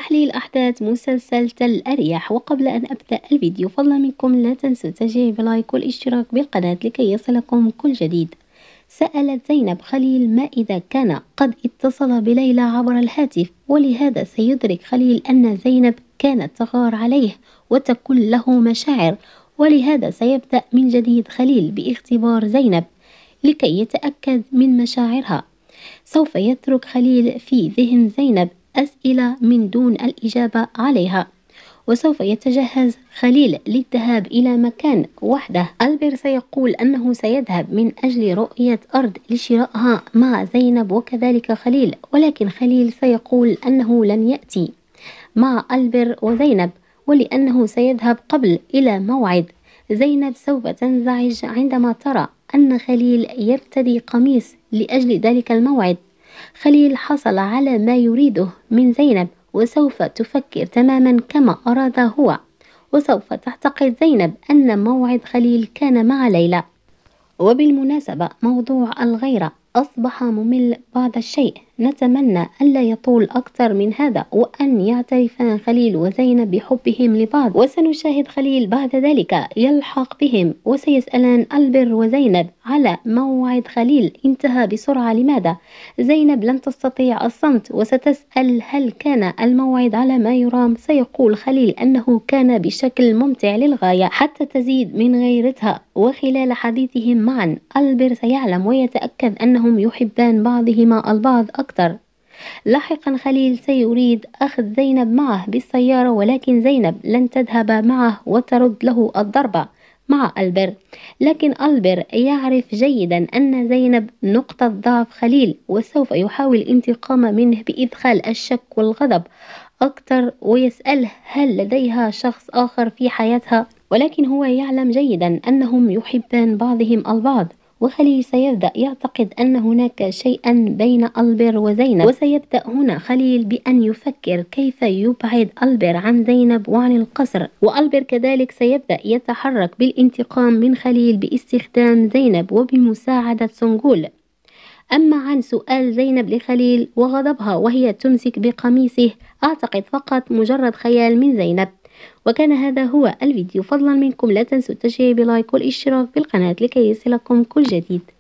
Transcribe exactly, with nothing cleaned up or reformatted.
تحليل أحداث مسلسل تل أريح. وقبل أن أبدأ الفيديو فضلا منكم لا تنسوا التشجيع بلايك والاشتراك بالقناة لكي يصلكم كل جديد. سألت زينب خليل ما إذا كان قد اتصل بليلى عبر الهاتف، ولهذا سيدرك خليل أن زينب كانت تغار عليه وتكن له مشاعر، ولهذا سيبدأ من جديد خليل باختبار زينب لكي يتأكد من مشاعرها. سوف يترك خليل في ذهن زينب أسئلة من دون الإجابة عليها، وسوف يتجهز خليل للذهاب إلى مكان وحده. ألبير سيقول أنه سيذهب من أجل رؤية أرض لشرائها مع زينب وكذلك خليل، ولكن خليل سيقول أنه لن يأتي مع ألبير وزينب ولأنه سيذهب قبل إلى موعد. زينب سوف تنزعج عندما ترى أن خليل يرتدي قميص لأجل ذلك الموعد. خليل حصل على ما يريده من زينب وسوف تفكر تماما كما أراد هو، وسوف تعتقد زينب أن موعد خليل كان مع ليلى. وبالمناسبة موضوع الغيرة أصبح ممل بعض الشيء، نتمنى ألا يطول أكثر من هذا وأن يعترفان خليل وزينب بحبهم لبعض، وسنشاهد خليل بعد ذلك يلحق بهم وسيسألان ألبير وزينب على موعد خليل انتهى بسرعة لماذا. زينب لن تستطيع الصمت وستسأل هل كان الموعد على ما يرام. سيقول خليل أنه كان بشكل ممتع للغاية حتى تزيد من غيرتها. وخلال حديثهم معا ألبير سيعلم ويتأكد أنهم يحبان بعضهما البعض أكثر. لاحقا خليل سيريد أخذ زينب معه بالسيارة، ولكن زينب لن تذهب معه وترد له الضربة مع ألبير، لكن ألبير يعرف جيدا أن زينب نقطة ضعف خليل وسوف يحاول الانتقام منه بإدخال الشك والغضب أكثر، ويسأله هل لديها شخص آخر في حياتها، ولكن هو يعلم جيدا أنهم يحبان بعضهم البعض. وخليل سيبدأ يعتقد أن هناك شيئا بين ألبير وزينب، وسيبدأ هنا خليل بأن يفكر كيف يبعد ألبير عن زينب وعن القصر، وألبير كذلك سيبدأ يتحرك بالانتقام من خليل باستخدام زينب وبمساعدة سنغول. أما عن سؤال زينب لخليل وغضبها وهي تمسك بقميصه، أعتقد فقط مجرد خيال من زينب. وكان هذا هو الفيديو، فضلا منكم لا تنسوا التشجيع بلايك والاشتراك بالقناة لكي يصلكم كل جديد.